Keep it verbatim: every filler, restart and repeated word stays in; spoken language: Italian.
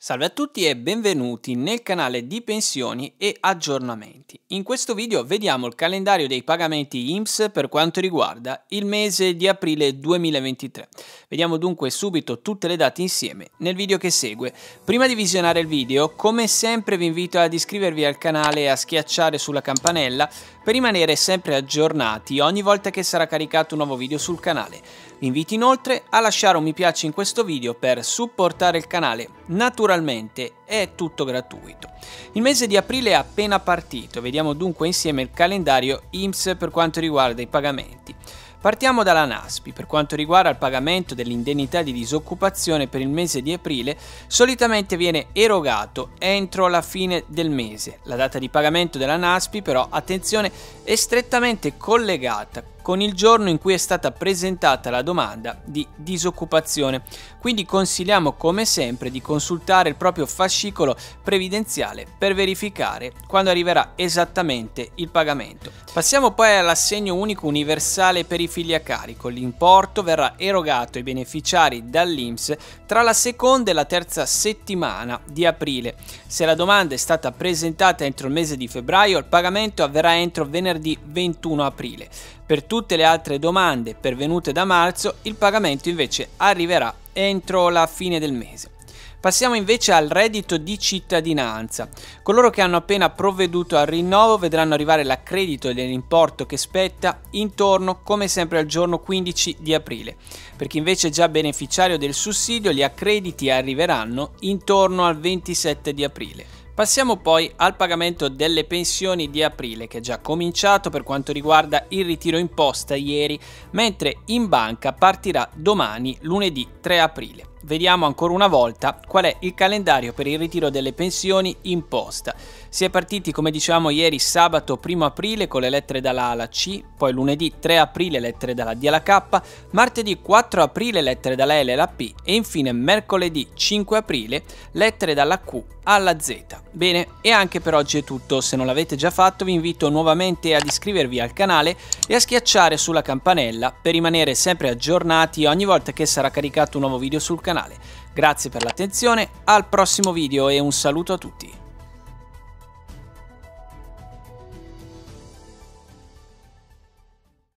Salve a tutti e benvenuti nel canale di pensioni e aggiornamenti. In questo video vediamo il calendario dei pagamenti I N P S per quanto riguarda il mese di aprile duemilaventitré. Vediamo dunque subito tutte le date insieme nel video che segue. Prima di visionare il video, come sempre vi invito ad iscrivervi al canale e a schiacciare sulla campanella per rimanere sempre aggiornati ogni volta che sarà caricato un nuovo video sul canale. Vi invito inoltre a lasciare un mi piace in questo video per supportare il canale. Naturalmente è tutto gratuito. Il mese di aprile è appena partito, vediamo dunque insieme il calendario I N P S per quanto riguarda i pagamenti. Partiamo dalla NASPI. Per quanto riguarda il pagamento dell'indennità di disoccupazione per il mese di aprile, solitamente viene erogato entro la fine del mese. La data di pagamento della NASPI però, attenzione, è strettamente collegata con il giorno in cui è stata presentata la domanda di disoccupazione, quindi consigliamo come sempre di consultare il proprio fascicolo previdenziale per verificare quando arriverà esattamente il pagamento. Passiamo poi all'assegno unico universale per i figli a carico. L'importo verrà erogato ai beneficiari dall'I N P S tra la seconda e la terza settimana di aprile. Se la domanda è stata presentata entro il mese di febbraio, il pagamento avverrà entro venerdì ventuno aprile. Per tutte le altre domande pervenute da marzo, il pagamento invece arriverà entro la fine del mese. Passiamo invece al reddito di cittadinanza. Coloro che hanno appena provveduto al rinnovo vedranno arrivare l'accredito dell'importo che spetta intorno, come sempre, al giorno quindici di aprile. Per chi invece è già beneficiario del sussidio, gli accrediti arriveranno intorno al ventisette di aprile. Passiamo poi al pagamento delle pensioni di aprile, che è già cominciato per quanto riguarda il ritiro in posta ieri, mentre in banca partirà domani, lunedì tre aprile. Vediamo ancora una volta qual è il calendario per il ritiro delle pensioni in posta. Si è partiti, come dicevamo ieri, sabato primo aprile con le lettere dalla A alla C, poi lunedì tre aprile lettere dalla D alla K, martedì quattro aprile lettere dalla L alla P e infine mercoledì cinque aprile lettere dalla Q alla Z. Bene, e anche per oggi è tutto. Se non l'avete già fatto vi invito nuovamente ad iscrivervi al canale e a schiacciare sulla campanella per rimanere sempre aggiornati ogni volta che sarà caricato un nuovo video sul canale. Grazie per l'attenzione, al prossimo video e un saluto a tutti.